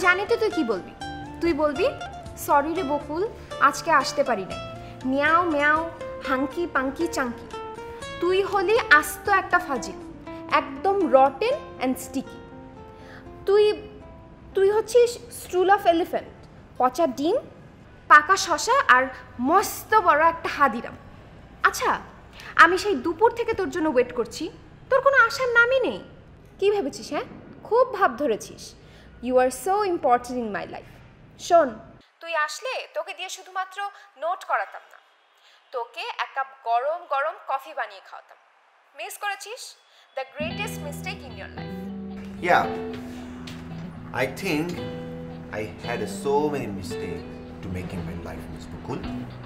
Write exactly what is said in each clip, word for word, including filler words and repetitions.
জানি তো তুই কি বলবি। তুই বলবি সরি রে বকুল, আজকে আসতে পারি না, মিয়াও মিয়াও হাঙ্কি পাঙ্কি চাঙ্কি। তুই হলি আস্ত একটা ফাজিল, একদম রটেন অ্যান্ড স্টিকি। তুই তুই হচ্ছিস স্ট্রুল অফ এলিফ্যান্ট, পচা ডিম, পাকা শশা আর মস্ত বড় একটা হাদিরাম। আচ্ছা, আমি সেই দুপুর থেকে তোর জন্য ওয়েট করছি, তোর কোনো আসার নামই নেই। কি ভেবেছিস? হ্যাঁ, খুব ভাব ধরেছিস। You are so important in my life. শোন, তুই আসলে তোকে দিয়ে শুধুমাত্র নোট করাতাম না, তোকে এক কাপ গরম গরম কফি বানিয়ে খাওয়াতাম। মিস করেছিস? The greatest mistake in your life. Yeah, I think I had so many mistakes to make in my life, Miss Mukul.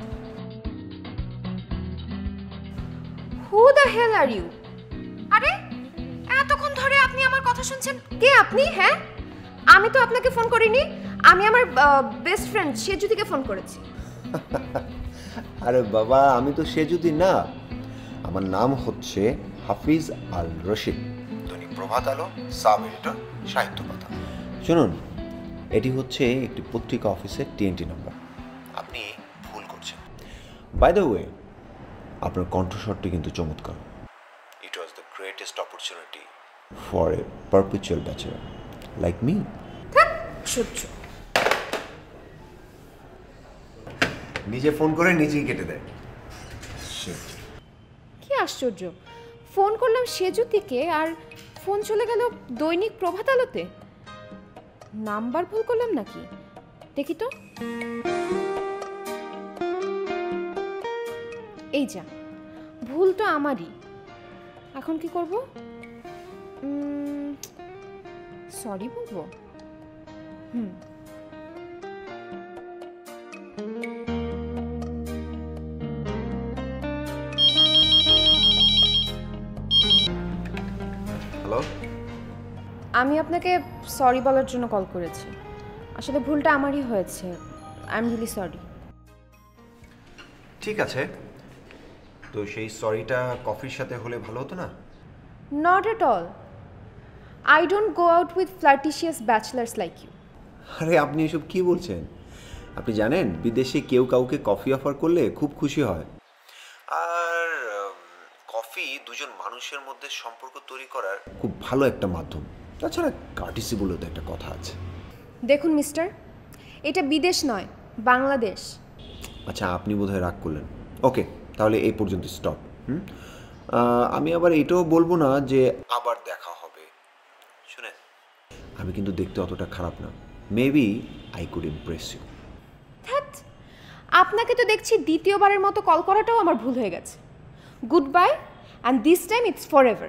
Who the hell are you? আরে এতক্ষণ ধরে আপনি আমার কথা শুনছেন। কে আপনি? হ্যাঁ, আমি তো আপনাকে ফোন করিনি, আমি আমার বেস্ট ফ্রেন্ড সেজুদিকে ফোন করেছি। আরে বাবা, আমি তো সেজুদি না, আমার নাম হচ্ছে হাফিজ আল রশিদ, দৈনিক প্রভাত আলো, সাব এডিটর, সাহিত্য কথা। শুনুন, এটি হচ্ছে একটি পত্রিকা অফিসের টিএনটি নাম্বার। আপনি ভুল করছেন। বাই দ্য ওয়ে, আপনার কণ্ঠস্বরটি কিন্তু চমৎকার। It was the greatest opportunity for a perpetual bachelor like me. সহ্য। নিজে ফোন করে নিজেই কেটে দেয়। কি আশ্চর্য, ফোন করলাম সেজুদিকে আর ফোন চলে গেল দৈনিক প্রভাত আলোতে। নাম্বার ভুল করলাম নাকি? দেখি তো। এই যা, ভুল তো আমারই। এখন কি করব? সরি বলবো? হুম হ্যালো, আমি আপনাকে সরি বলার জন্য কল করেছি। আসলে ভুলটা আমারই হয়েছে। I am really sorry. ঠিক আছে, তো সেই সরিটা কফির সাথে হলে ভালো হতো না? Not at all. I don't go out with flirtatious bachelors like you. আরে আপনি এসব কি বলছেন? আপনি জানেন বিদেশে কেউ কাউকে কফি অফার করলে খুব খুশি হয়। আর কফি দুজন মানুষের মধ্যে সম্পর্ক তৈরি করার খুব ভালো একটা মাধ্যম। তাছাড়া কার্টিসি বলে তো একটা কথা আছে। দেখুন মিস্টার, এটা বিদেশ নয়, বাংলাদেশ। আচ্ছা, আপনি বোধহয় রাগ করলেন। ওকে, তাহলে এই পর্যন্ত স্টপ। হুম, আমি আবার এটাও বলবো না যে আবার দেখা হবে। শুনেন, আমি কিন্তু দেখতে অতটা খারাপ না। Maybe I could impress you. ধ্যাৎ, আপনাকে তো দেখছি দ্বিতীয়বারের মতো কল করাটাও আমার ভুল হয়ে গেছে। Goodbye, and this time it's forever.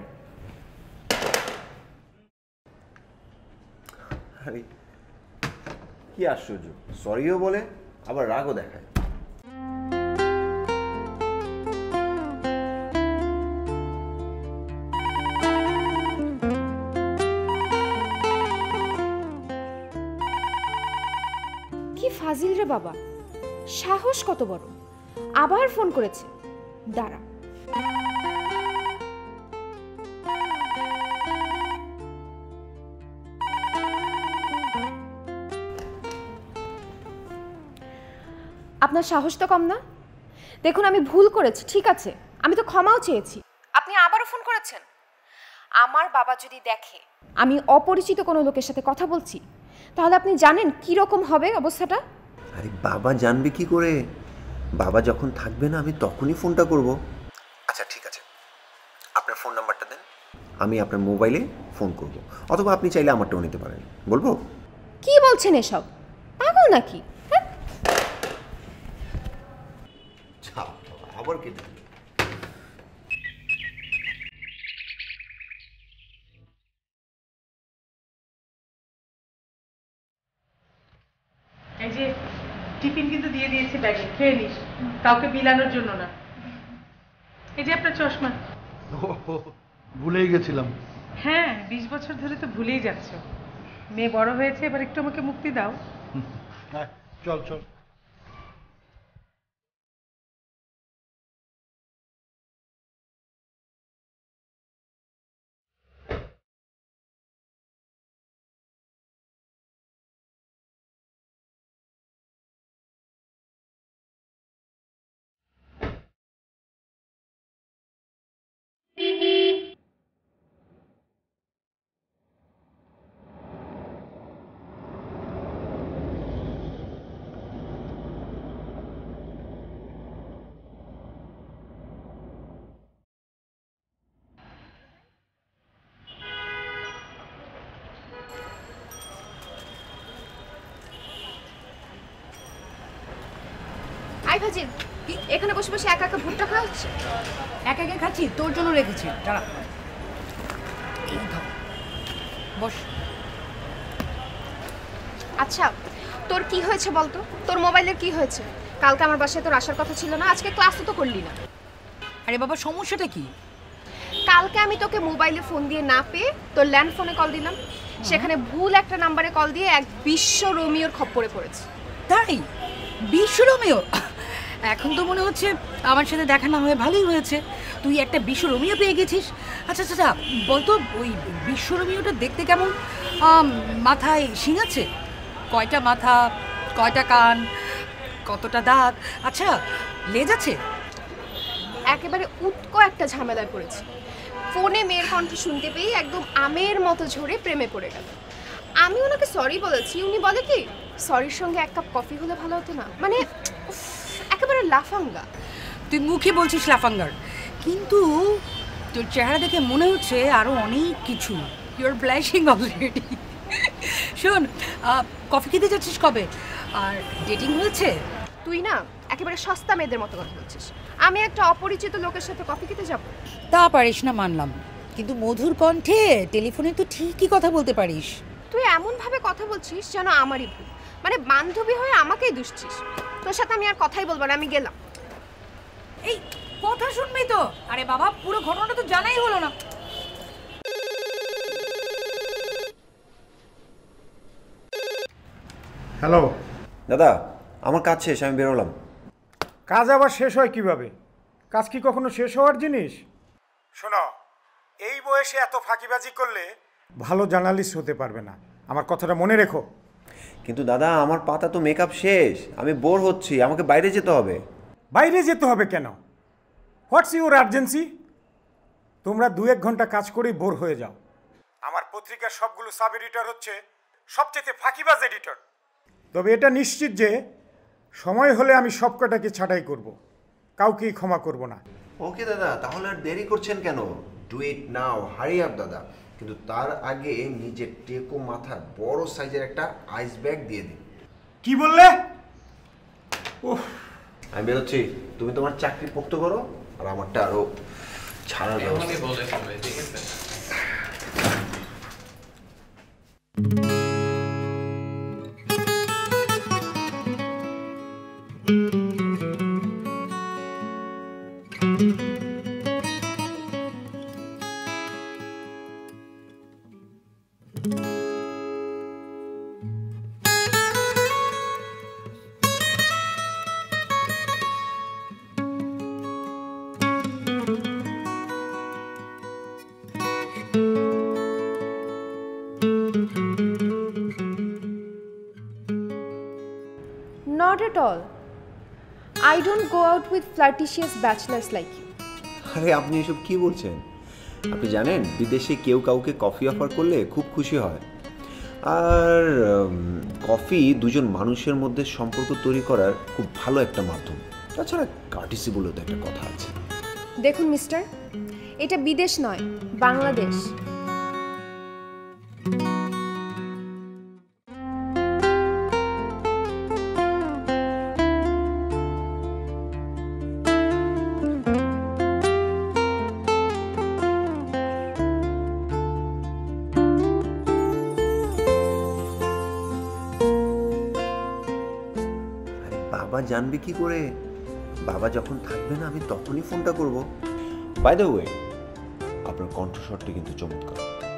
আরে কি আশ্চর্য, সরিও বলে আবার রাগও দেখায়। কি ফাজিল রে বাবা, সাহস কত বড়, আবার ফোন করেছে। দাঁড়া। আপনার সাহস তো কম না। দেখুন, আমি ভুল করেছি, ঠিক আছে, আমি তো ক্ষমাও চেয়েছি। আপনি আবারও ফোন করেছেন। আমার বাবা যদি দেখে আমি অপরিচিত কোনো লোকের সাথে কথা বলছি, তাহলে আপনি জানেন কি রকম হবে অবস্থাটা? আরে বাবা জানবে কি করে? বাবা যখন থাকবে না, আমি তখনই ফোনটা করব। আচ্ছা ঠিক আছে, আপনার ফোন নাম্বারটা দেন, আমি আপনার মোবাইলে ফোন করব। অথবা আপনি চাইলে আমারটাও নিতে পারেন। বলবো? কি বলছেন এসব? পাগল নাকি? হ্যাঁ, আবার কি? এই যে টিফিন কিন্তু দিয়ে দিয়েছি ব্যাগে, খেয়ে নিস, কাউকে বিলানোর জন্য না। এই যে আপনার চশমা। ভুলেই গেছিলাম। হ্যাঁ, বিশ বছর ধরে তো ভুলেই যাচ্ছ। মেয়ে বড় হয়েছে, এবার একটু আমাকে মুক্তি দাও। চল চল। আই ভাজি এখানে বসে বসে একা একা ভুট্টা খাওয়া হচ্ছে। একা একা খাচ্ছি, তোর জন্য রেখেছি। দাঁড়া, এই ধর, বস। আচ্ছা তোর কি হয়েছে বলতো? তোর মোবাইলের কি হয়েছে? কালকে আমার বাসায় তোর আসার কথা ছিল না, আজকে ক্লাসও তো করলি না। আরে বাবা, সমস্যাটা কি? কালকে আমি তোকে মোবাইলে ফোন দিয়ে না পেয়ে তোর ল্যান্ড ফোনে কল দিলাম, সেখানে ভুল একটা নাম্বারে কল দিয়ে এক বিশ্ব রোমিওর খপ্পরে পড়েছে। তাই? বিশ্ব রোমিও? এখন তো মনে হচ্ছে আমার সাথে দেখা না হয়ে ভালোই হয়েছে, তুই একটা বিশ্ব রোমিও পেয়ে গেছিস। আচ্ছা আচ্ছা বলতো, ওই বিশ্ব রোমিওটা দেখতে কেমন? মাথায় শিং আছে? কয়টা মাথা, কয়টা কান, কতটা দাঁত? আচ্ছা লেজ আছে? একেবারে উৎকো একটা ঝামেলায় পড়েছে। ফোনে মেয়ের কণ্ঠ শুনতে পেয়ে একদম আমের মতো ঝরে প্রেমে পড়ে গেল। আমি ওনাকে সরি বলেছি, উনি বলে কি সরির সঙ্গে এক কাপ কফি হলে ভালো হতো না। মানে একেবারে লাফাঙ্গা। তুই মুখে বলছিস লাফাঙ্গার, কিন্তু তোর চেহারা দেখে মনে হচ্ছে আরো অনেক কিছু। You are blushing already. শোন, কফি খেতে যাচ্ছিস কবে? আর ডেটিং হয়েছে? তুই না একেবারে সস্তা মেয়েদের মতো কথা বলছিস। আমি একটা অপরিচিত লোকের সাথে কফি খেতে যাব? তা পারিস না মানলাম, কিন্তু মধুর কণ্ঠে টেলিফোনে তো ঠিকই কথা বলতে পারিস। তুই এমন ভাবে কথা বলছিস যেন আমারই ভুল, মানে বান্ধবী হয়ে আমাকেই দুষছিস। তোর সাথে আমি আর কথাই বলবো না, আমি গেলাম। এই কথা শুনবি তো? আরে বাবা, পুরো ঘটনাটা তো জানাই হলো না। হ্যালো দাদা, আমার কাজ শেষ, আমি বেরোলাম। কাজ আবার শেষ হয় কিভাবে? কাজ কি কখনো শেষ হওয়ার জিনিস? শোনো, এই বয়সে এত ফাঁকিবাজি করলে ভালো জার্নালিস্ট হতে পারবে না, আমার কথাটা মনে রেখো। কিন্তু দাদা, আমার পাতা তো মেকআপ শেষ, আমি বোর হচ্ছি, আমাকে বাইরে যেতে হবে। বাইরে যেতে হবে কেন? What's your urgency? তোমরা দু এক ঘন্টা কাজ করেই বোর হয়ে যাও। আমার পত্রিকার সবগুলো সাব এডিটর হচ্ছে সবচেয়ে ফাঁকিবাজ এডিটর। তবে এটা নিশ্চিত যে সময় হলে আমি সবকটাকে ছাঁটাই করব, কাউকেই ক্ষমা করব না। ওকে দাদা, তাহলে আর দেরি করছেন কেন? Do it now, hurry up দাদা। কিন্তু তার আগে নিজের টেকো মাথার বড় সাইজের একটা আইস ব্যাগ দিয়ে দিন। কি বললে? ওহ, আমি বেরোচ্ছি, তুমি তোমার চাকরি পোক্ত করো আর আমারটা আরো ছাড়ার ব্যবস্থা। Not at all. I don't go out with flirtatious bachelors like you. আরে আপনি এসব কি বলছেন? আপনি জানেন বিদেশে কেউ কাউকে কফি অফার করলে খুব খুশি হয়। আর কফি দুজন মানুষের মধ্যে সম্পর্ক তৈরি করার খুব ভালো একটা মাধ্যম। তাছাড়া কার্টিসি বলেও তো একটা কথা আছে। দেখুন মিস্টার, এটা বিদেশ নয়, বাংলাদেশ। বাবা জানবে কি করে? বাবা যখন থাকবে না আমি তখনই ফোনটা করব। বাই দ্য ওয়ে, আপনার কণ্ঠস্বরটি কিন্তু চমৎকার।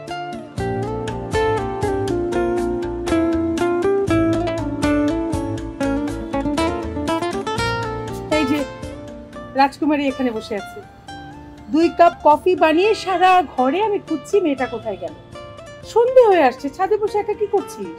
এই যে রাজকুমারী এখানে বসে আছে, দুই কাপ কফি বানিয়ে সারা ঘরে আমি খুঁজছি মেয়েটা কোথায় গেল। সন্ধে হয়ে আসছে, ছাদে বসে একা কি করছিস?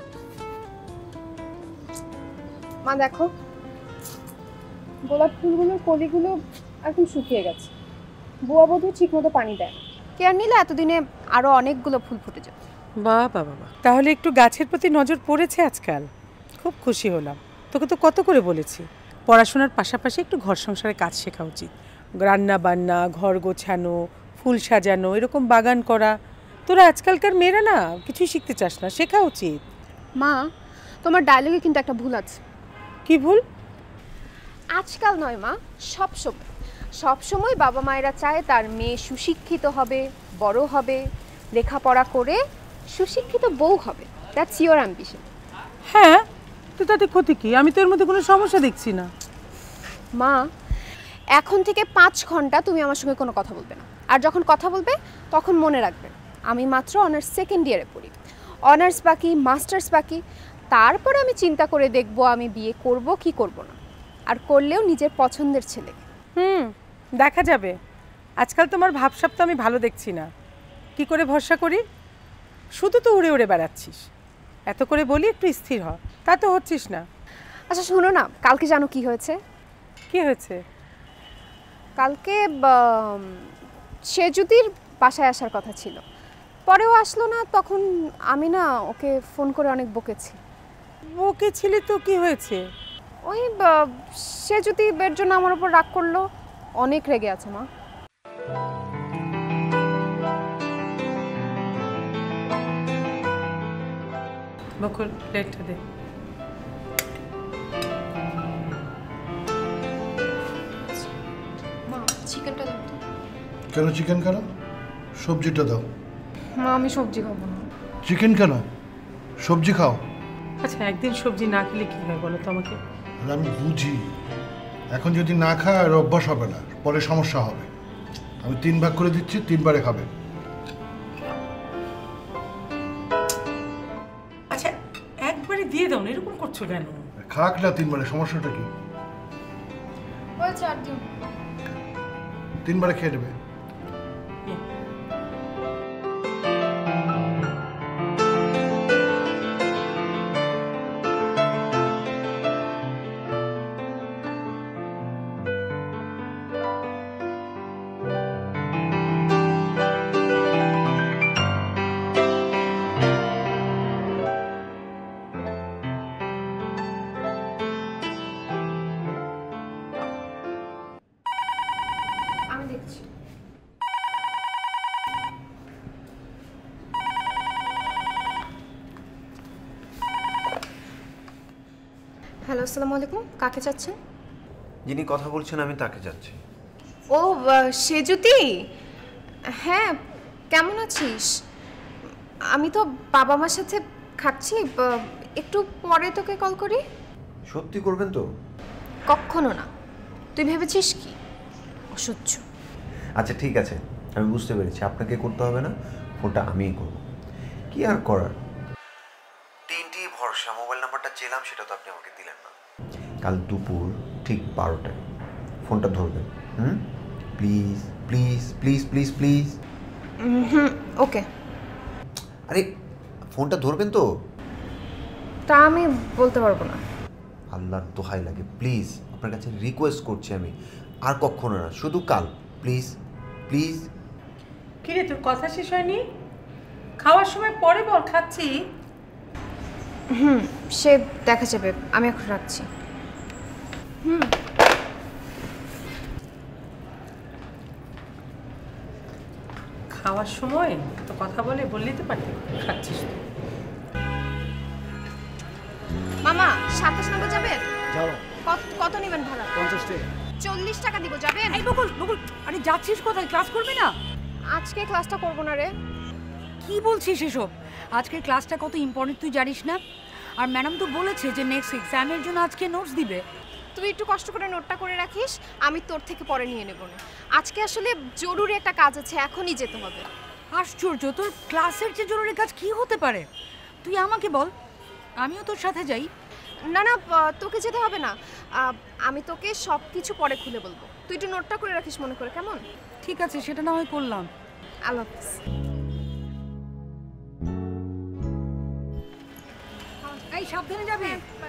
মা দেখো, গোলাপ ফুলগুলোর কলিগুলো একদম শুকিয়ে গেছে। বুয়া বধূ ঠিক মতো পানি দেয়, কেয়ার নিলে এতদিনে আরো অনেকগুলো ফুল ফুটে যাবে। বাহ বাহ বাহ, তাহলে একটু গাছের প্রতি নজর পড়েছে আজকাল। খুব খুশি হলাম। তোকে তো কত করে বলেছি পড়াশোনার পাশাপাশি একটু ঘর সংসারে কাজ শেখা উচিত। রান্না বান্না, ঘর গোছানো, ফুল সাজানো, এরকম বাগান করা। তোরা আজকালকার মেয়েরা না কিছুই শিখতে চাস না, শেখা উচিত। মা, তোমার ডায়লগে কিন্তু একটা ভুল আছে। কি ভুল? আজকাল নয় মা, সব সময় সব সময় বাবা মায়েরা চায় তার মেয়ে সুশিক্ষিত হবে, বড় হবে, লেখাপড়া করে সুশিক্ষিত বউ হবে। That's your ambition. হ্যাঁ, তো তাতে ক্ষতি কি? আমি তো এর মধ্যে কোনো সমস্যা দেখছি না। মা, এখন থেকে পাঁচ ঘন্টা তুমি আমার সঙ্গে কোনো কথা বলবে না, আর যখন কথা বলবে তখন মনে রাখবে আমি মাত্র অনার্স সেকেন্ড ইয়ারে পড়ি, অনার্স বাকি, মাস্টার্স বাকি, তারপরে আমি চিন্তা করে দেখব আমি বিয়ে করব কি করব না, আর করলেও নিজের পছন্দের ছেলে। হুম, দেখা যাবে। আজকাল তোমার ভাবসাব তো আমি ভালো দেখছি না। কি করে ভরসা করি? শুধু তো উড়ে উড়ে বেড়াচ্ছিস। এত করে বলি একটু স্থির হ, তা তো হচ্ছিস না। আচ্ছা শোনো না, কালকে জানো কি হয়েছে? কি হয়েছে? কালকে সে যুদির বাসায় আসার কথা ছিল, পরেও আসলো না। তখন আমি না ওকে ফোন করে অনেক বকেছি। বকেছিলি তো কি হয়েছে? ওই সে যদি এর জন্য আমার উপর রাগ করলো, অনেক রেগে আছে মা। বকুল, প্লেটটা দে। মা, চিকেনটা দাও তো। কেন চিকেন কেন? সবজিটা দাও। মা, আমি সবজি খাবো না। চিকেন কেন? সবজি খাও। আচ্ছা, একদিন সবজি না খেলে কি হয় বলো তো আমাকে? আর আমি বুঝি, এখন যদি না খায় আর অভ্যাস হবে না, পরে সমস্যা হবে। আমি তিন ভাগ করে দিচ্ছি, তিনবারে খাবে। আচ্ছা, একবারে দিয়ে দাও না, এরকম করছো কেন? খাক না তিনবারে, সমস্যাটা কি? বলছি আর দিন তিনবারে খেয়ে নেবে। আমি দেখছি। হ্যালো, আসসালামু আলাইকুম। কাকে চাচ্ছেন? যিনি কথা বলছেন আমি তাকে যাচ্ছি। ও সে যদি, হ্যাঁ কেমন আছিস? আমি তো বাবা মার সাথে খাচ্ছি, একটু পরে তোকে কল করি। সত্যি করবেন তো? কখনো না। তুই ভেবেছিস কি? অসহ্য। আচ্ছা ঠিক আছে, আমি বুঝতে পেরেছি, আপনাকে করতে হবে না, ফোনটা আমিই করব। কি আর করার, তিনটি ভরসা। মোবাইল নাম্বারটা চেলাম, সেটা তো আপনি আমাকে দিলেন না। কাল দুপুর ঠিক বারোটায় ফোনটা ধরবেন। Hmm, please please please please please. Hmm, okay. আরে ফোনটা ধরবেন তো? তা আমি বলতে পারবো না। আল্লাহর দোহাই লাগে, প্লিজ আপনার কাছে রিকোয়েস্ট করছি আমি, আর কখনো না, শুধু কাল, প্লিজ প্লিজ। কিরে, তোর কথা শেষ হয়নি? খাওয়ার সময় পরে বল, খাচ্ছি। হুম, সে দেখা যাবে, আমি এখন রাখছি। হুম। খাওয়ার সময় তো কথা বলে বললেই তো পারতি, খাচ্ছিস তো। মামা, সাতাশ নম্বর যাবেন? যাও। কত কত নেবেন ভাড়া? পঞ্চাশ টাকা। চল্লিশ টাকা দিব, যাবেন? এই বকুল, বকুল, আরে যাচ্ছিস কোথায়? ক্লাস করবি না? আজকে ক্লাসটা করবো না রে। কি বলছিস এসব? আজকের ক্লাসটা কত ইম্পর্টেন্ট তুই জানিস না? আর ম্যাডাম তো বলেছে যে নেক্সট এক্সামের জন্য আজকে নোটস দিবে। তুই একটু কষ্ট করে নোটটা করে রাখিস, আমি তোর থেকে পরে নিয়ে নেব না। আজকে আসলে জরুরি একটা কাজ আছে, এখনই যেতে হবে। আশ্চর্য, তোর ক্লাসের যে জরুরি কাজ কি হতে পারে? তুই আমাকে বল, আমিও তোর সাথে যাই। না না, তোকে যেতে হবে না, আমি তোকে সব কিছু পরে খুলে বলবো। তুই একটু নোটটা করে রাখিস মনে করে, কেমন? ঠিক আছে, সেটা না হয় করলাম। আল্লাহ হাফেজ। এই সাবধানে যাবে।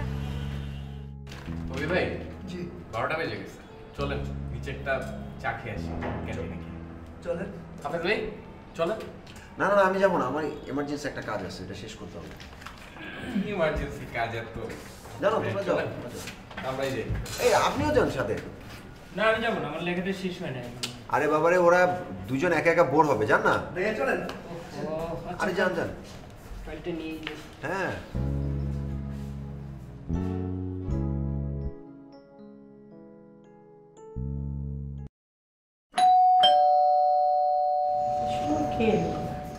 ওই ভাই, জি বারোটা বেজে গেছে, চলেন নিচে একটা চা খেয়ে আসি ক্যান্টিনে গিয়ে। চলেন। হাফেজ ভাই চলেন। না না, আমি যাবো না, আমার এমার্জেন্সি একটা কাজ আছে, এটা শেষ করতে হবে। ইমার্জেন্সি কাজ এত? জানো তোমরা যাও, আমরাই যাই। এই আপনিও যান সাথে। না আমি যাবো না, আমার লেখাটা শেষ হয় না। আরে বাবারে, ওরা দুজন একা একা বোর হবে, জান না? চলেন। আরে যান যান, ফাইলটা নিয়ে যাই। হ্যাঁ। খেয়ে নে।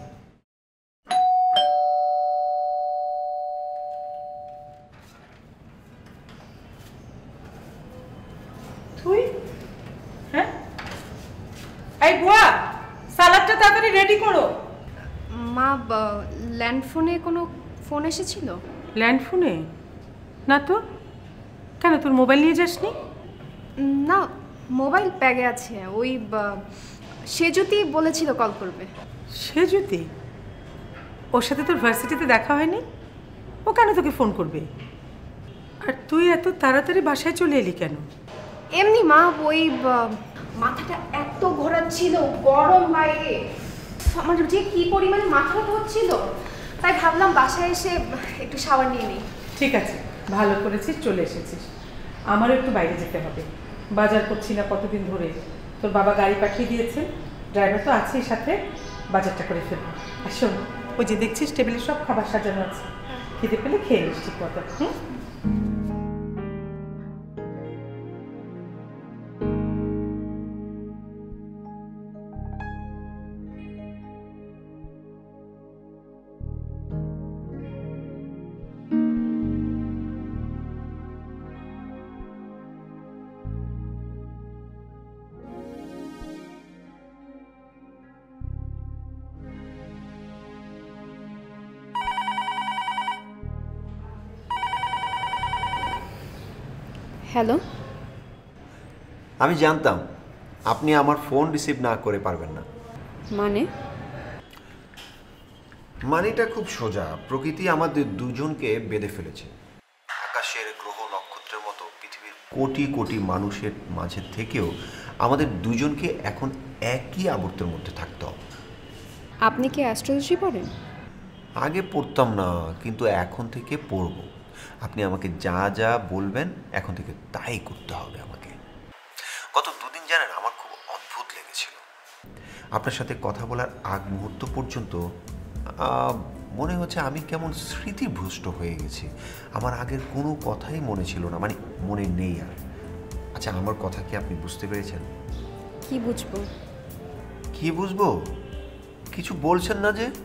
তুই হ্যাঁ এই বুয়া সালাদটা তাড়াতাড়ি রেডি করো। মা ল্যান্ডফোনে কোনো ফোন এসেছিল? ল্যান্ড ফোনে না তো, কেন তোর মোবাইল নিয়ে যাসনি? না, মোবাইল ব্যাগে আছে। ওই সে যদি বলেছিল কল করবে। সে যদি? ওর সাথে তোর ভার্সিটিতে দেখা হয়নি? ও কেন তোকে ফোন করবে? আর তুই এত তাড়াতাড়ি বাসায় চলে এলি কেন? এমনি মা, ওই মাথাটা এত ঘোরাচ্ছিল, গরম বাইরে, আমার যে কি পরিমাণে মাথা ব্যথা হচ্ছিল, তাই ভাবলাম বাসায় এসে একটু শাওয়ার নিয়ে নিই। ঠিক আছে, ভালো করেছিস, চলে এসেছিস। আমারও একটু বাইরে যেতে হবে, বাজার করছি না কতদিন ধরে। তোর বাবা গাড়ি পাঠিয়ে দিয়েছে, ড্রাইভার তো আছেই সাথে, বাজারটা করে ফেলবো। আর শোন, ওই যে দেখছিস টেবিলে সব খাবার সাজানো আছে, খেতে পেলে খেয়ে নিস ঠিক মতো। Hmm hello. আমি জানতাম আপনি আমার ফোন রিসিভ না করে পারবেন না। মানে? মানেটা খুব সোজা। প্রকৃতি আমাদের দুজনকে বেঁধে ফেলেছে। আকাশের গ্রহ নক্ষত্রের মতো পৃথিবীর কোটি কোটি মানুষের মাঝে থেকেও আমাদের দুজনকে এখন একই আবর্তের মধ্যে থাকতে হবে। আপনি কি অ্যাস্ট্রোলজি পড়েন? আগে পড়তাম না, কিন্তু এখন থেকে পড়ব। আপনি আমাকে যা যা বলবেন এখন থেকে তাই করতে হবে আমাকে। গত দুদিন জানেন আমার খুব অদ্ভুত লেগেছিল। আপনার সাথে কথা বলার আগ মুহূর্ত পর্যন্ত মনে হচ্ছে আমি কেমন স্মৃতিভ্রষ্ট হয়ে গেছি। আমার আগের কোনো কথাই মনে ছিল না, মানে মনে নেই আর। আচ্ছা, আমার কথা কি আপনি বুঝতে পেরেছেন? কি বুঝবো? কি বুঝবো? কিছু বলছেন না যে?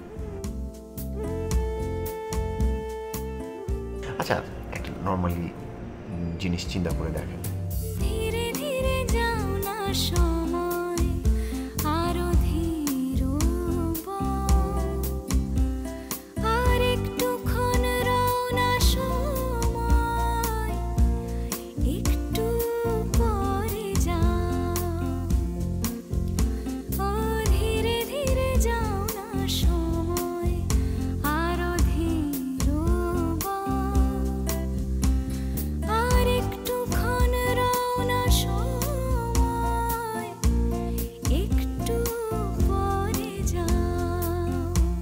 আচ্ছা, একটা নর্মালি জিনিস চিন্তা করে দেখেন। ধীরে ধীরে যাও না সময়, আরো ধীর আর একটুক্ষণ রও না সময়, একটু পরে যাও। ও ধীরে ধীরে যাও না সময়, আরো ধীর আর একটুক্ষণ রও না সময়, একটু পরে যাও।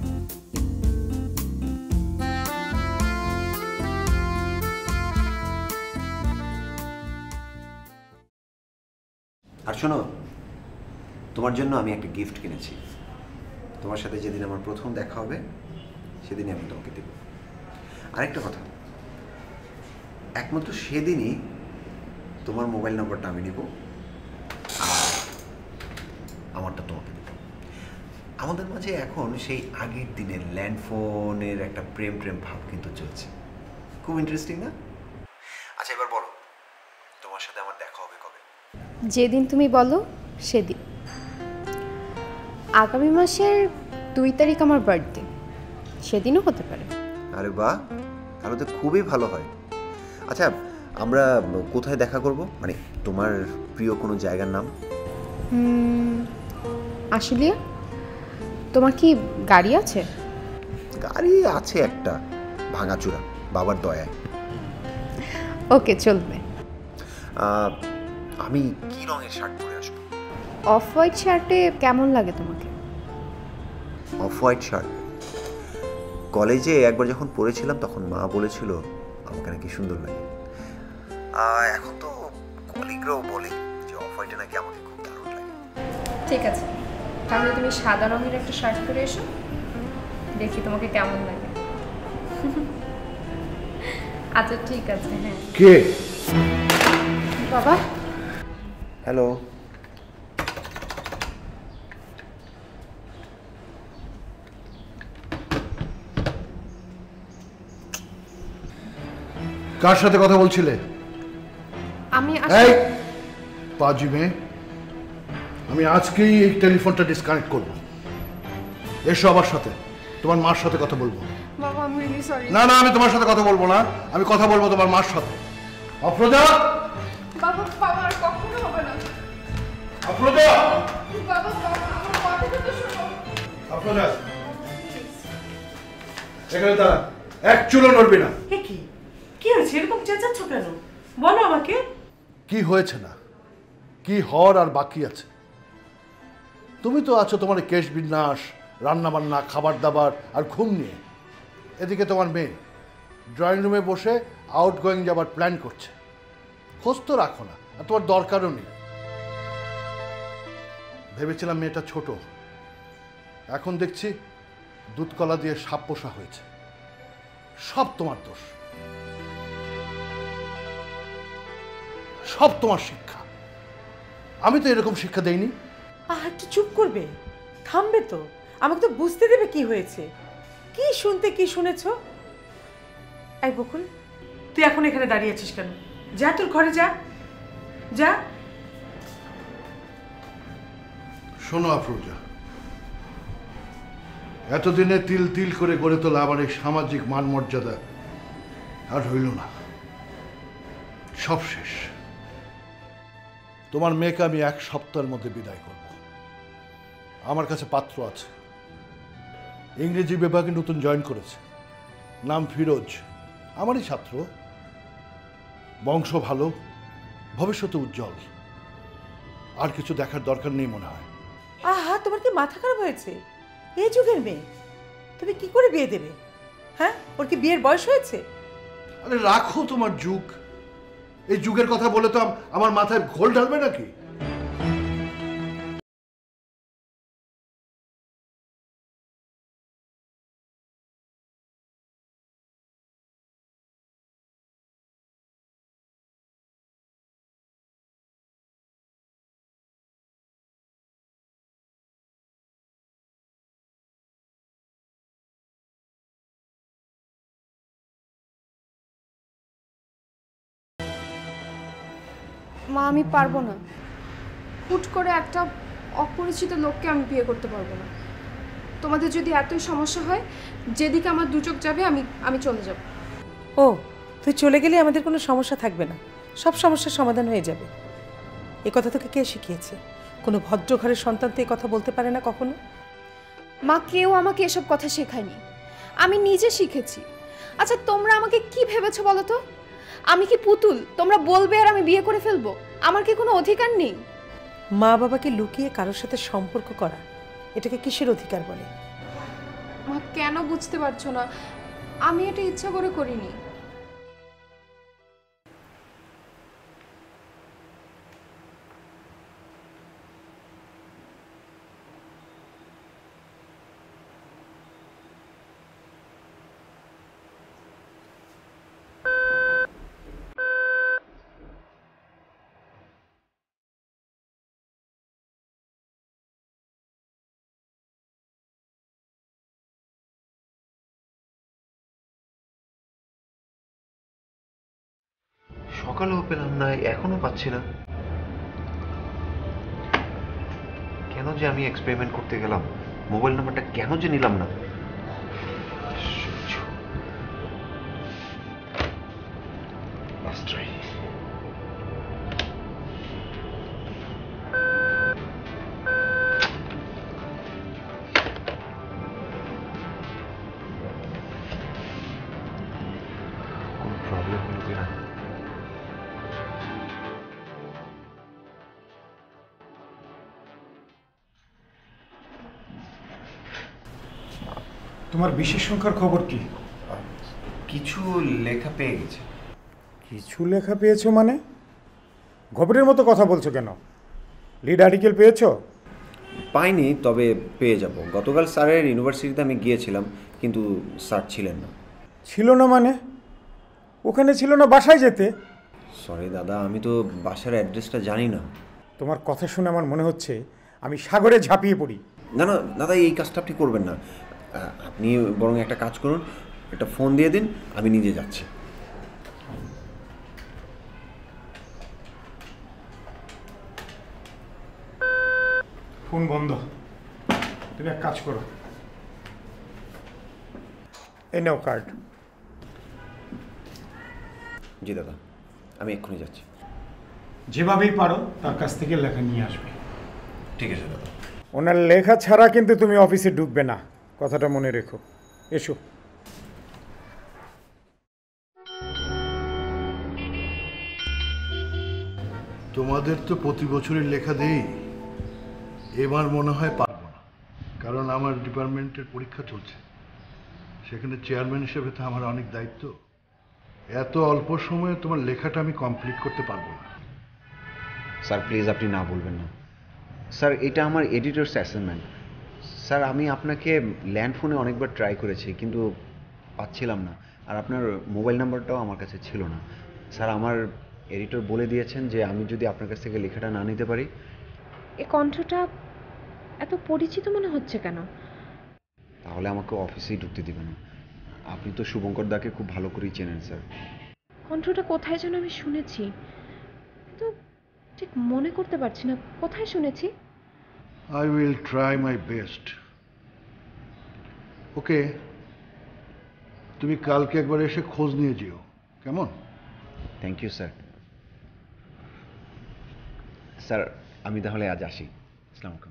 আর শোনো, তোমার জন্য আমি একটা গিফট কিনেছি। তোমার সাথে যেদিন আমার প্রথম দেখা হবে সেদিনই আমি তোমাকে দেব। আরেকটা কথা, একমাত্র সেদিনই তোমার মোবাইল নম্বরটা আমি নেব আর আমারটা তোমাকে দেব। আমাদের মাঝে এখন সেই আগের দিনের ল্যান্ডফোনের একটা প্রেম প্রেম ভাব কিন্তু চলছে। খুব ইন্টারেস্টিং না? আচ্ছা, এবার বলো, তোমার সাথে আমার দেখা হবে কবে? যেদিন তুমি বলো সেদিন। আগামী মাসের দুই তারিখ আমার বার্থডে, সেদিনও হতে পারে। আরে বাহ, তাহলে তো খুবই ভালো হয়। আচ্ছা, আমরা কোথায় দেখা করব? মানে তোমার প্রিয় কোনো জায়গার নাম? আসলে তোমার কি গাড়ি আছে? গাড়ি আছে একটা, ভাঙাচুরা, বাবার দয়ায়। ওকে, চলবে। আমি কি রঙের শার্ট পরে আসবো? অফ হোয়াইট শার্টে কেমন লাগে তোমাকে? অফ হোয়াইট শার্ট কলেজে একবার যখন পরেছিলাম তখন মা বলেছিল আমাকে নাকি সুন্দর লাগে। এখন তো কলিগরাও বলে যে অফ হোয়াইটে নাকি আমাকে খুব দারুণ লাগে। ঠিক আছে, তাহলে তুমি সাদা রঙের একটা শার্ট পরে এসো, দেখি তোমাকে কেমন লাগে। আচ্ছা ঠিক আছে। হ্যাঁ। কে? বাবা। হ্যালো। কার সাথে কথা বলছিলে? আমি এই পাজি মেয়ে, আমি আজকেই এই টেলিফোনটা ডিসকানেক্ট করব। এসো আমার সাথে, তোমার মার সাথে কথা বলবো। বাবা আমি রিয়েলি সরি। না না, আমি তোমার সাথে কথা বলবো না, আমি কথা বলবো তোমার মার সাথে। অফরোজা! বাবা বাবা আর কখনো হবে না। অফরোজা! বাবা বাবা আমার কথাটা তো শোনো। অফরোজা, এখানে দাঁড়া, এক চুলও নড়বি না। এ কি কি হয়েছে, এরকম চেঁচাচ্ছ কেন? বলো আমাকে। কি হয়েছে না, কি হওয়ার আর বাকি আছে? তুমি তো আছো তোমার কেশ বিন্যাস, রান্না বান্না, খাবার দাবার আর ঘুম নিয়ে। এদিকে তোমার মেয়ে ড্রয়িং রুমে বসে আউট গোয়িং যাবার প্ল্যান করছে। খোঁজ তো রাখো না, আর তোমার দরকারও নেই। ভেবেছিলাম মেয়েটা ছোট, এখন দেখছি দুধকলা দিয়ে সাপ পোষা হয়েছে। সব তোমার দোষ, সব তোমার শিক্ষা। আমি তো এরকম শিক্ষা দেইনি। আহ একটু চুপ করবে, থামবে তো? আমাকে তো বুঝতে দেবে কি হয়েছে, কি শুনতে কি শুনেছো। এই বকুল, তুই এখন এখানে দাঁড়িয়ে আছিস কেন? যা তোর ঘরে যা যা। শোনো আফরোজা, এতদিনে তিল তিল করে গড়ে তোলা আমার এই সামাজিক মান মর্যাদা আর হইল না, সব শেষ। তোমার মেয়েকে আমি এক সপ্তাহের মধ্যে বিদায় করব। আমার কাছে পাত্র আছে, ইংরেজি বিভাগে নতুন জয়েন করেছে, নাম ফিরোজ, আমারই ছাত্র। বংশ ভালো, ভবিষ্যতে উজ্জ্বল। আর কিছু দেখার দরকার নেই মনে হয়। আহা, তোমার কি মাথা খারাপ হয়েছে? এই যুগের মেয়ে তুমি কি করে বিয়ে দেবে? হ্যাঁ, ওর কি বিয়ের বয়স হয়েছে? আরে রাখো তোমার যুগ, এই যুগের কথা বলে তো আমার মাথায় ঘোল ঢালবে নাকি? মা আমি পারবো না, হুট করে একটা অপরিচিত লোককে আমি বিয়ে করতে পারবো না। তোমাদের যদি এতই সমস্যা হয়, যেদিকে আমার দু চোখ যাবে আমি আমি চলে যাব। ও, তুই চলে গেলে আমাদের কোনো সমস্যা থাকবে না, সব সমস্যার সমাধান হয়ে যাবে। এ কথা তোকে কে শিখিয়েছে? কোনো ভদ্র ঘরের সন্তান তো এই কথা বলতে পারে না কখনো। মা কেউ আমাকে এসব কথা শেখায়নি, আমি নিজে শিখেছি। আচ্ছা তোমরা আমাকে কি ভেবেছো বলো তো? আমি কি পুতুল তোমরা বলবে আর আমি বিয়ে করে ফেলবো? আমার কি কোনো অধিকার নেই? মা বাবাকে লুকিয়ে কারোর সাথে সম্পর্ক করা, এটাকে কিসের অধিকার বলে? মা কেন বুঝতে পারছো না? আমি এটা ইচ্ছা করে করিনি। সকালেও পেলাম না, এখনো পাচ্ছি না। কেন যে আমি এক্সপেরিমেন্ট করতে গেলাম, মোবাইল নাম্বারটা কেন যে নিলাম না। কোন প্রবলেম হলো কিনা। তোমার বিশেষ সংখ্যার খবর কি? কিছু লেখা পেয়ে গেছে। কিছু লেখা পেয়েছো মানে? খবরের মতো কথা বলছো কেন? লিড আর্টিকেল পেয়েছো? পাইনি, তবে পেয়ে যাব। গতকাল স্যারের ইউনিভার্সিটিতে আমি গিয়েছিলাম, কিন্তু স্যার ছিলেন না। ছিল না মানে? ওখানে ছিল না, বাসায় যেতে। সরি দাদা, আমি তো বাসার অ্যাড্রেসটা জানি না। তোমার কথা শুনে আমার মনে হচ্ছে আমি সাগরে ঝাঁপিয়ে পড়ি। না না দাদা, এই কাজটা আপনি করবেন না। আপনি বরং একটা কাজ করুন, একটা ফোন দিয়ে দিন, আমি নিজে যাচ্ছি। ফোন বন্ধ। তুমি এক কাজ করো, এই নাও কার্ড। জি দাদা, আমি এক্ষুনি যাচ্ছি। যেভাবেই পারো তার কাছ থেকে লেখা নিয়ে আসবে। ঠিক আছে দাদা। ওনার লেখা ছাড়া কিন্তু তুমি অফিসে ঢুকবে না, কথাটা মনে রেখো। এসো। তোমাদের তো প্রতি বছরের লেখা দেই, এবার মনে হয় পারবো না, কারণ আমার ডিপার্টমেন্টের পরীক্ষা চলছে। সেখানে চেয়ারম্যান হিসেবে তো আমার অনেক দায়িত্ব। এত অল্প সময়ে তোমার লেখাটা আমি কমপ্লিট করতে পারবো না। স্যার প্লিজ আপনি না বলবেন না। স্যার এটা আমার এডিটরস অ্যাসাইনমেন্ট। স্যার আমি আপনাকে ল্যান্ড ফোনে অনেকবার ট্রাই করেছি কিন্তু পাচ্ছিলাম না, আর আপনার মোবাইল নাম্বারটাও আমার কাছে ছিল না। স্যার আমার এডিটর বলে দিয়েছেন যে আমি যদি আপনার কাছ থেকে লেখাটা না নিতে পারি। এ কণ্ঠটা এত পরিচিত মনে হচ্ছে কেন? তাহলে আমাকে অফিসেই ঢুকতে দিবেন না। আপনি তো শুভঙ্কর দাকে খুব ভালো করেই চেনেন স্যার। কণ্ঠটা কোথায় যেন আমি শুনেছি, তো ঠিক মনে করতে পারছি না কোথায় শুনেছি। I will try my best. Okay, তুমি কালকে একবার এসে খোঁজ নিয়ে যেও, কেমন? Thank you sir. স্যার আমি তাহলে আজ আসি। আসসালামু আলাইকুম।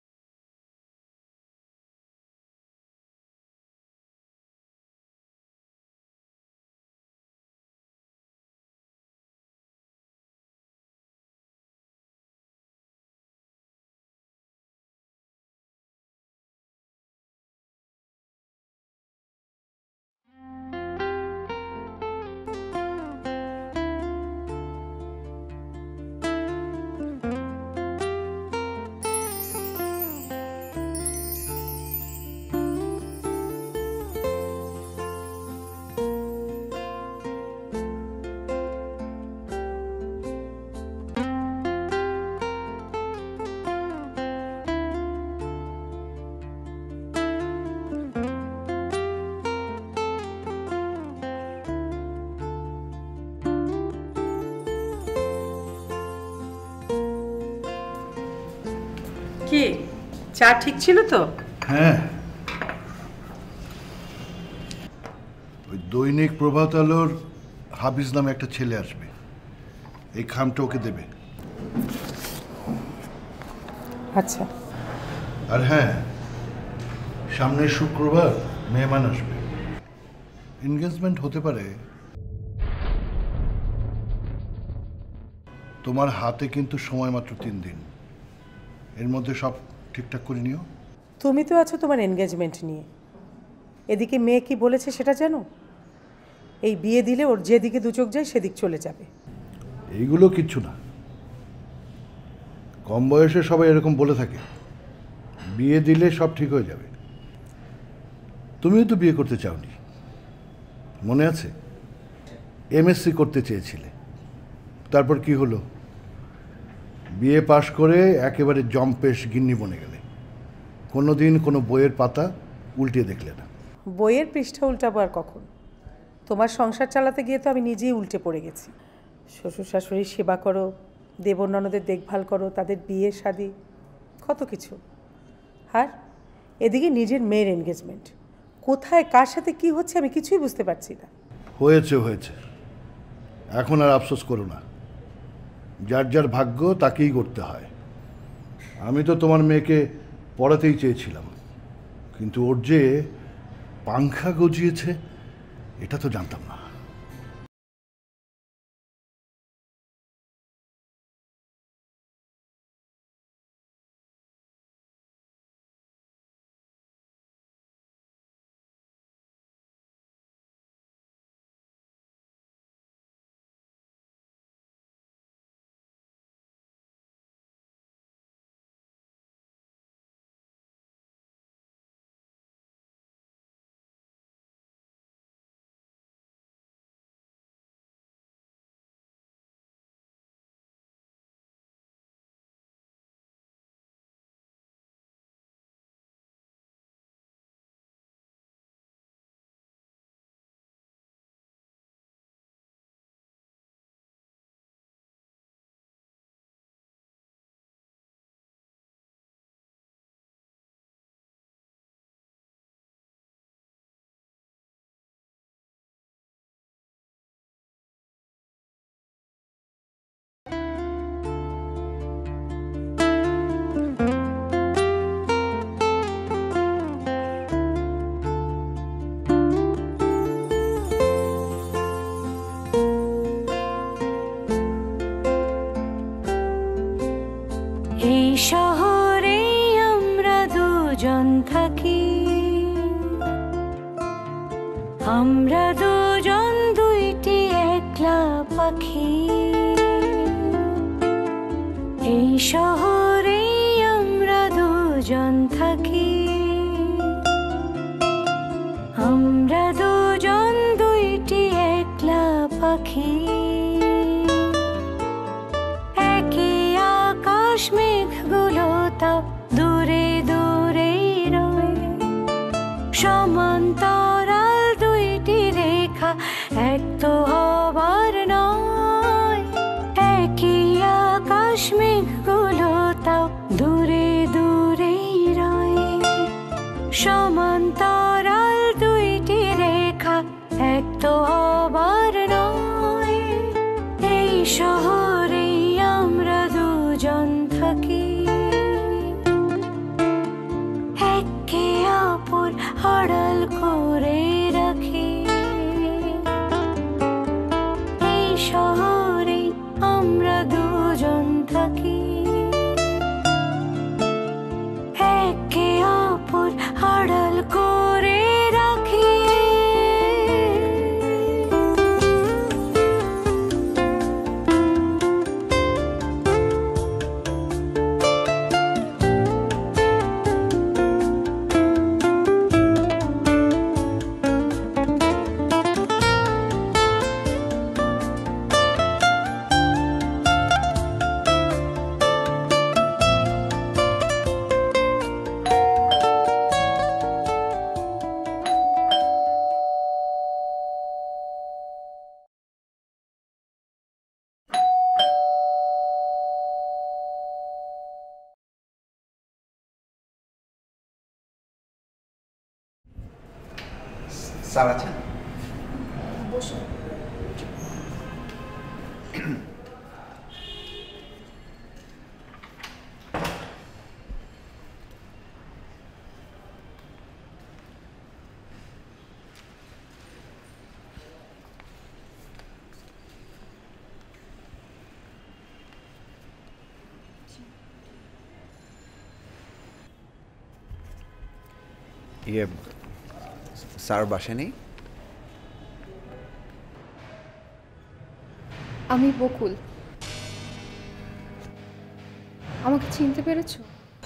কি চা ঠিক ছিল তো? হ্যাঁ, ওই দৈনিক প্রভাত আলোর হাফিজ নামে একটা ছেলে আসবে, এই খামটা ওকে দেবে। আচ্ছা। আর হ্যাঁ, সামনের শুক্রবার মেহমান আসবে, এনগেজমেন্ট হতে পারে। তোমার হাতে কিন্তু সময় মাত্র তিন দিন, এর মধ্যে সব ঠিকঠাক করে নিও। তুমি তো আছো তোমার এনগেজমেন্ট নিয়ে, এদিকে মেয়ে কি বলেছে সেটা জানো? এই বিয়ে দিলে ওর যেদিকে দু চোখ যায় সেদিক চলে যাবে। এইগুলো কিচ্ছু না, কম বয়সে সবাই এরকম বলে থাকে, বিয়ে দিলে সব ঠিক হয়ে যাবে। তুমিও তো বিয়ে করতে চাওনি, মনে আছে? এমএসসি করতে চেয়েছিলে, তারপর কি হলো? বিয়ে পাশ করে একেবারে জম্পেশ গিন্নি বনে গেলে, কোনো দিন কোনো বইয়ের পাতা উল্টিয়ে দেখলে না। বইয়ের পৃষ্ঠা উল্টাবো আর কখন? তোমার সংসার চালাতে গিয়ে তো আমি নিজেই উল্টে পড়ে গেছি। শ্বশুর শাশুড়ির সেবা করো, দেবর ননদের দেখভাল করো, তাদের বিয়ে শাদি, কত কিছু। আর এদিকে নিজের মেয়ের এনগেজমেন্ট, কোথায় কার সাথে কি হচ্ছে আমি কিছুই বুঝতে পারছি না। হয়েছে হয়েছে, এখন আর আফসোস করো না, যার যার ভাগ্য তাকেই করতে হয়। আমি তো তোমার মেয়েকে পড়াতেই চেয়েছিলাম, কিন্তু ওর যে পাংখা গজিয়েছে এটা তো জানতাম না। দুজন থাকি, আমরা দুজন দুইটি একলা পাখি। এই শহরে আমরা দুজন থাকি, আমরা দুজন দুইটি একলা পাখি। একই আকাশ মেঘগুলো তাও দূরে দূরে রয়, সমান্তরাল দুইটি রেখা এক তো হবার নয়। একই আকাশ মেঘগুলো তাও দূরে দূরে রয়, সমান্তরাল দুইটি রেখা এক তো হবার নয়। এই শহরে আমরা দুজন থাকি, একে অপর আড়াল করে রাখি। এই শহরে আমরা দুজন থাকি, একে অপর আড়াল করে রাখি। স্যার আছেন? ইয়ে স্যার বাসে নেই? আমি বকুল। আমাকে চিনতে পেরেছো?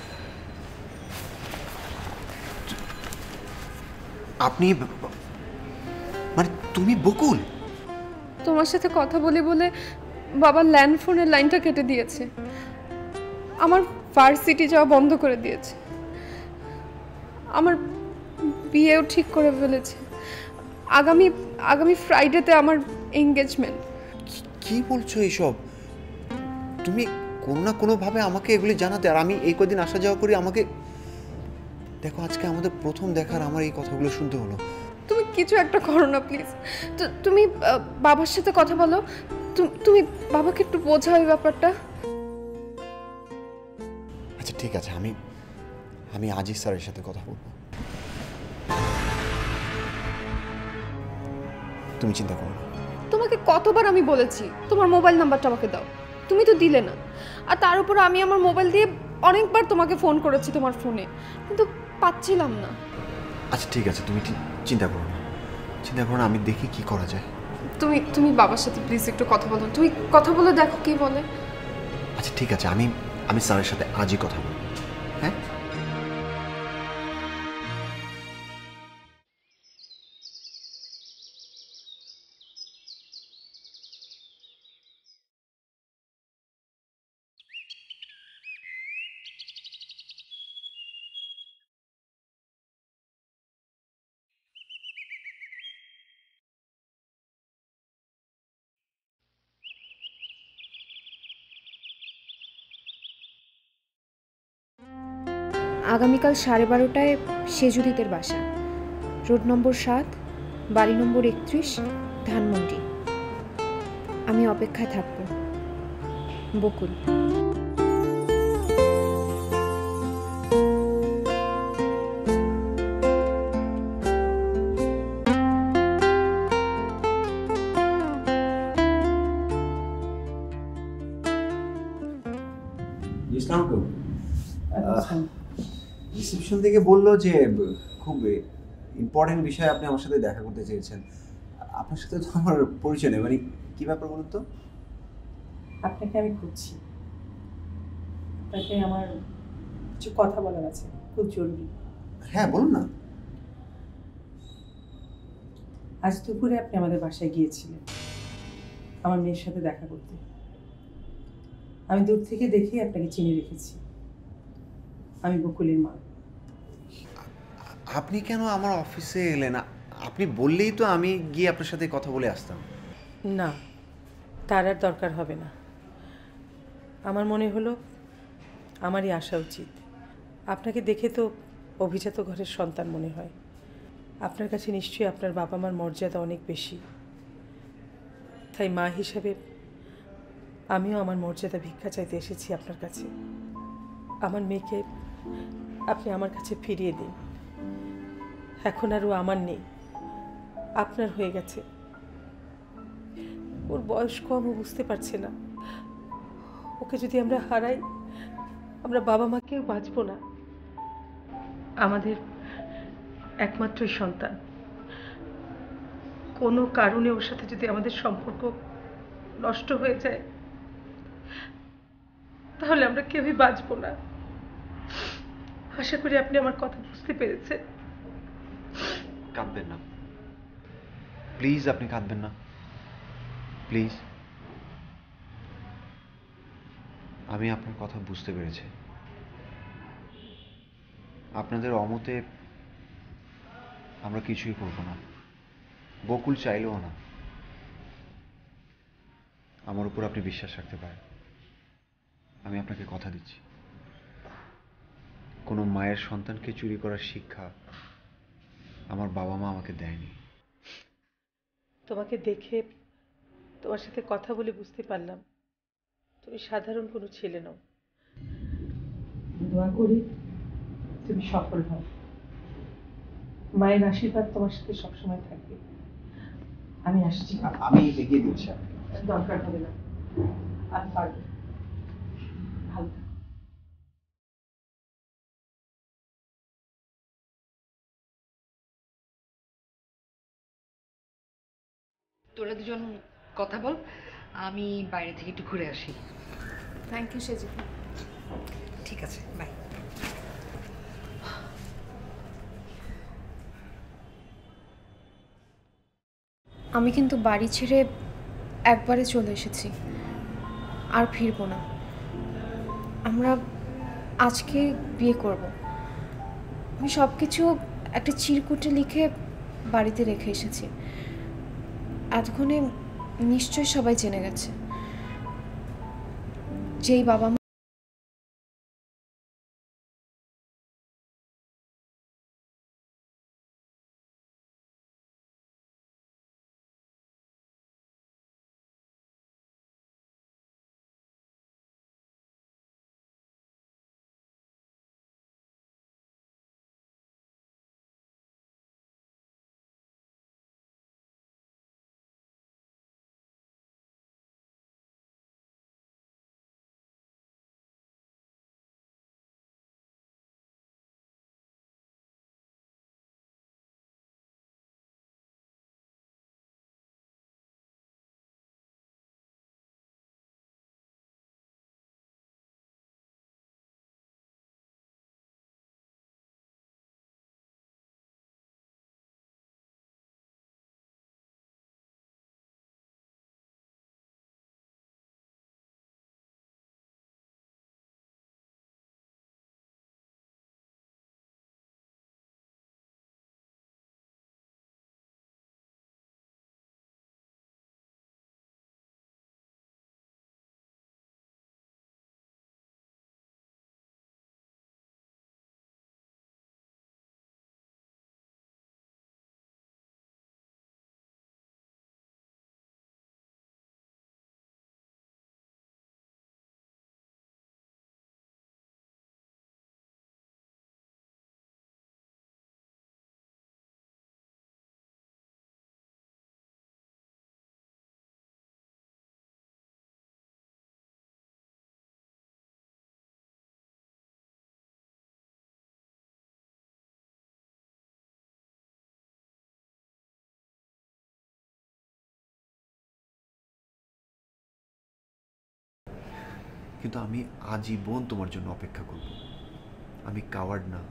আপনি মানে তুমি বকুল? তোমার সাথে কথা বলি বলে বাবা ল্যান্ড ফোনের লাইনটা কেটে দিয়েছে, আমার ভার্সিটি যাওয়া বন্ধ করে দিয়েছে, আমার বিয়েও ঠিক করে ফেলেছে। আগামী আগামী ফ্রাইডেতে আমার এঙ্গেজমেন্ট। কি বলছো এইসব? তুমি কোনো না কোনোভাবে আমাকে এগুলি জানাতে, আর আমি এই কদিন আসা যাওয়া করি। আমাকে দেখো, আজকে আমাদের প্রথম দেখার আমার এই কথাগুলো শুনতে হলো। তুমি কিছু একটা করো না প্লিজ। তুমি বাবার সাথে কথা বলো, তুমি বাবাকে একটু বোঝাও এই ব্যাপারটা। আচ্ছা ঠিক আছে, আমি আমি আজই স্যারের সাথে কথা বলবো। তুমি চিন্তা করো না। তোমাকে কতবার আমি বলেছি তোমার মোবাইল নাম্বারটা আমাকে দাও, তুমি তো দিলে না। আর তার উপর আমি আমার মোবাইল দিয়ে অনেকবার তোমাকে ফোন করেছি তোমার ফোনে, কিন্তু পাচ্ছিলাম না। আচ্ছা ঠিক আছে, তুমি চিন্তা করো না, চিন্তা করো না, আমি দেখি কি করা যায়। তুমি তুমি বাবার সাথে প্লিজ একটু কথা বলো, তুমি কথা বলে দেখো কি বলে। আচ্ছা ঠিক আছে, আমি আমি স্যারের সাথে আজই কথা বলবো। হ্যাঁ আগামীকাল সাড়ে বারোটায় সেজুদিতের বাসা, রোড নম্বর সাত, বাড়ি নম্বর একত্রিশ, ধানমন্ডি। আমি অপেক্ষায় থাকব। বকুল। রিসেপশন রিসেপশন থেকে বললো যে খুব ইম্পর্টেন্ট বিষয়ে আপনি আমার সাথে দেখা করতে চেয়েছেন। আপনার সাথে তো আমার পরিচয় নেই, মানে কী ব্যাপার বলুন তো? আপনাকে আমি খুঁজছি, তাকে আমার কিছু কথা বলার আছে, খুব জরুরি। হ্যাঁ বলুন না। আজ দুপুরে আপনি আমাদের বাসায় গিয়েছিলেন আমার মেয়ের সাথে দেখা করতে। আমি দূর থেকে দেখেই আপনাকে চিনে রেখেছি। আমি বকুলের মা। আপনি কেন আমার অফিসে এলেন? আপনি বললেই তো আমি গিয়ে আপনার সাথে কথা বলে আসতাম। না, তার আর দরকার হবে না। আমার মনে হলো আমারই আসা উচিত। আপনাকে দেখে তো অভিজাত ঘরের সন্তান মনে হয়। আপনার কাছে নিশ্চয়ই আপনার বাবা মার মর্যাদা অনেক বেশি, তাই মা হিসাবে আমিও আমার মর্যাদা ভিক্ষা চাইতে এসেছি আপনার কাছে। আমার মেয়েকে আপনি আমার কাছে ফিরিয়ে দিন। এখন আর ও আমার নেই, আপনার হয়ে গেছে। ওর বয়স কম, ও বুঝতে পারছে না। ওকে যদি আমরা হারাই, আমরা বাবা মাকেও বাঁচব না। আমাদের একমাত্রই সন্তান, কোনো কারণে ওর সাথে যদি আমাদের সম্পর্ক নষ্ট হয়ে যায়, তাহলে আমরা কেউই বাঁচব না। আশা করি আপনি আমার কথা বুঝতে পেরেছেন। কাঁদবেন না প্লিজ, আপনি কাঁদবেন না প্লিজ। আমি আপনার কথা বুঝতে পেরেছি। আপনাদের অমতে আমরা কিছুই করব না, বকুল চাইলেও না। আমার উপর আপনি বিশ্বাস রাখতে পারেন। আমি আপনাকে কথা দিচ্ছি, কোনো মায়ের সন্তানকে চুরি করার শিক্ষা আমার বাবা মা আমাকে দেয়নি। তোমাকে দেখে, তোমার সাথে কথা বলে বুঝতে পারলাম তুমি সাধারণ কোনো ছেলে নও। দোয়া করি তুমি সফল হও। মায়ের আশীর্বাদ তোমার সাথে সবসময় থাকবে। আমি আসছি। আমি এগিয়ে দিচ্ছি। দরকার হবে না, আমি পারবো। ভালো থাকো। তোরা দুজন কথা বল, আমি বাইরে থেকে একটু ঘুরে আসি। Thank you Sejita. ঠিক আছে, বাই। আমি কিন্তু বাড়ি ছেড়ে একবারে চলে এসেছি, আর ফিরবো না। আমরা আজকে বিয়ে করব। আমি সব কিছু একটা চিরকুটে লিখে বাড়িতে রেখে এসেছি। এতক্ষণে নিশ্চয়ই সবাই জেনে গেছে। যেই বাবা মা কিন্তু আমি আজীবন তোমার জন্য অপেক্ষা করব। আমি কাওয়ার্ড না।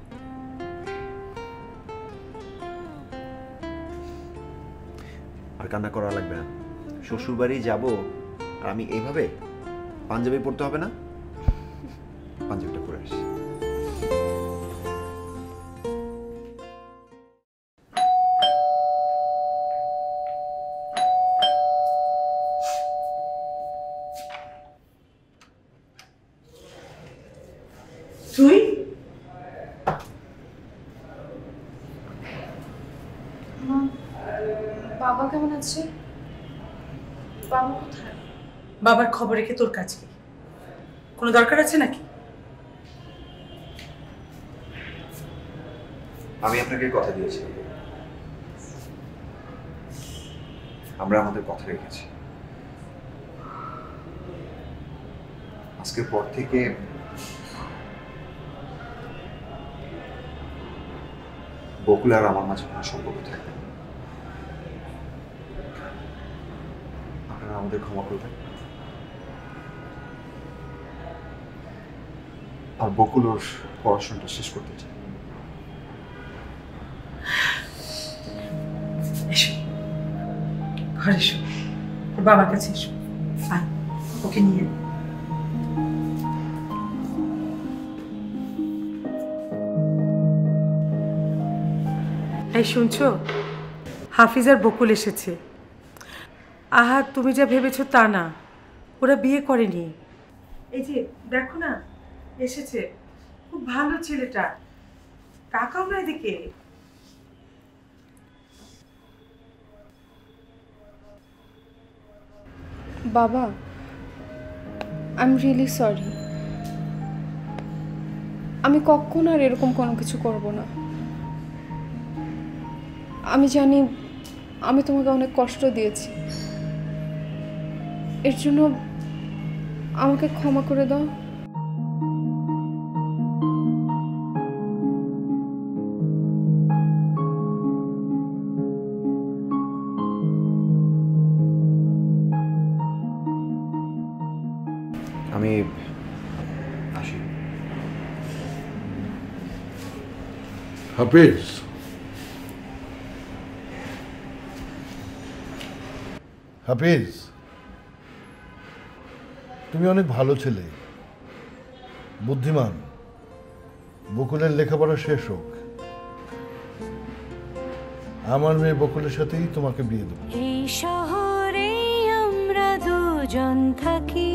আর কান্না করা লাগবে না। শ্বশুর বাড়ি যাবো আর আমি এইভাবে পাঞ্জাবি পরতে হবে না? পাঞ্জাবিটা পরে আসি। তুই বাবা কেমন আছে? বাবা কোথায়? বাবার খবর রেখে তোর কাছে কোনো দরকার আছে নাকি? আমি আপনাকে কথা দিয়েছি, আমরা আমাদের কথা রেখেছি। আজকের পর থেকে বকুল আর আমার মাঝে কোনো সম্পর্ক থাকবে। আপনারা আমাদের ক্ষমা করবেন। আর বকুল ওর পড়াশোনাটা শেষ করতে চায়। এসো ঘরে এসো, তোর বাবার কাছে এসো, আয় ওকে নিয়ে। এই শুনছো, হাফিজ আর বকুল এসেছে। আহা তুমি যা ভেবেছো তা না, ওরা বিয়ে করেনি। এই যে দেখো না এসেছে, খুব ভালো ছেলেটা। কাকাও না এদিকে। বাবা, আই এম রিয়েলি সরি। আমি কখনো আর এরকম কোনো কিছু করব না। আমি জানি আমি তোমাকে অনেক কষ্ট দিয়েছি, এর জন্য আমাকে ক্ষমা করে দাও। আমি আসি। হাফিজ, হাফিজ তুমি অনেক ভালো ছেলে, বুদ্ধিমান। বকুলের লেখাপড়া শেষ হোক, আমার মেয়ে বকুলের সাথেই তোমাকে বিয়ে দেবো। এই শহরে আমরা দুজন থাকি,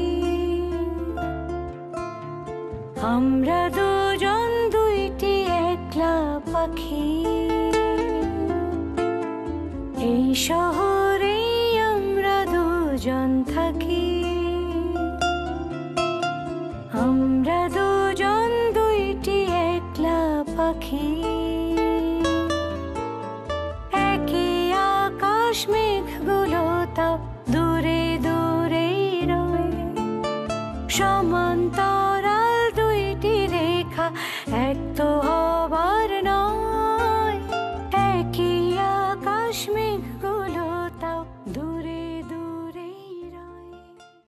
আমরা দুজন দুইটি একলা পাখি। এই শহরে আমরা দুজন থাকি, আমরা দুজন দুইটি একলা পাখি। একই আকাশ মেঘগুলো তা দূরে দূরে রয়, সমান্তরাল দুইটি রেখা এক তো হবার